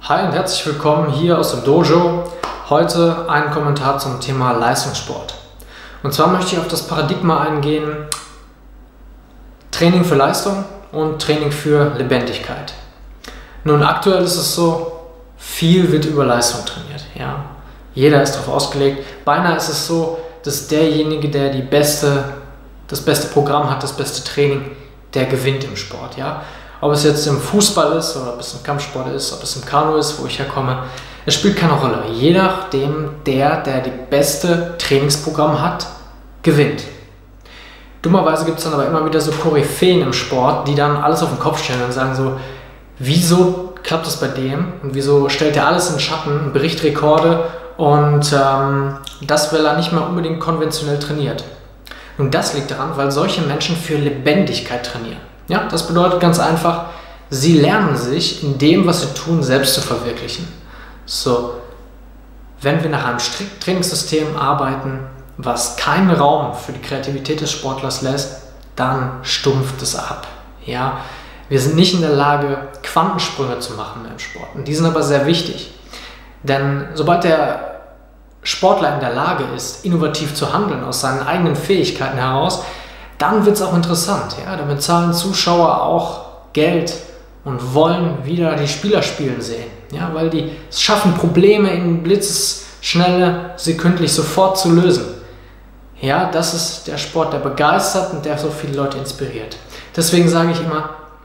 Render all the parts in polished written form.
Hi und herzlich willkommen hier aus dem Dojo. Heute ein Kommentar zum Thema Leistungssport. Und zwar möchte ich auf das Paradigma eingehen, Training für Leistung und Training für Lebendigkeit. Nun, aktuell ist es so, viel wird über Leistung trainiert. Ja? Jeder ist darauf ausgelegt. Beinahe ist es so, dass derjenige, der das beste Programm hat, das beste Training, der gewinnt im Sport. Ja? Ob es jetzt im Fußball ist oder ob es im Kampfsport ist, ob es im Kanu ist, wo ich herkomme, es spielt keine Rolle. Je nachdem, der die beste Trainingsprogramm hat, gewinnt. Dummerweise gibt es dann aber immer wieder so Koryphäen im Sport, die dann alles auf den Kopf stellen und sagen so, wieso klappt das bei dem und wieso stellt er alles in Schatten, bricht Rekorde und das, weil er nicht mal unbedingt konventionell trainiert. Und das liegt daran, weil solche Menschen für Lebendigkeit trainieren. Ja, das bedeutet ganz einfach, sie lernen sich in dem, was sie tun, selbst zu verwirklichen. So, wenn wir nach einem strikten Trainingssystem arbeiten, was keinen Raum für die Kreativität des Sportlers lässt, dann stumpft es ab. Ja, wir sind nicht in der Lage, Quantensprünge zu machen im Sport. Und die sind aber sehr wichtig. Denn sobald der Sportler in der Lage ist, innovativ zu handeln, aus seinen eigenen Fähigkeiten heraus, dann wird es auch interessant. Ja? Dann bezahlen Zuschauer auch Geld und wollen wieder die Spieler spielen sehen. Ja? Weil die es schaffen, Probleme in blitzesschnelle, sekündlich sofort zu lösen. Ja, das ist der Sport, der begeistert und der so viele Leute inspiriert. Deswegen sage ich immer,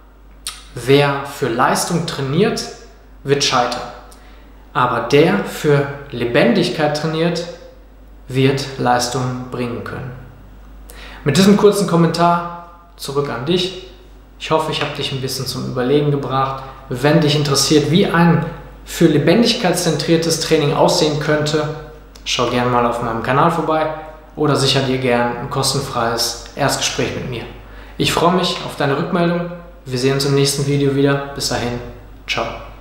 wer für Leistung trainiert, wird scheitern. Aber der für Lebendigkeit trainiert, wird Leistung bringen können. Mit diesem kurzen Kommentar zurück an dich. Ich hoffe, ich habe dich ein bisschen zum Überlegen gebracht. Wenn dich interessiert, wie ein für Lebendigkeit zentriertes Training aussehen könnte, schau gerne mal auf meinem Kanal vorbei oder sicher dir gerne ein kostenfreies Erstgespräch mit mir. Ich freue mich auf deine Rückmeldung. Wir sehen uns im nächsten Video wieder. Bis dahin, ciao.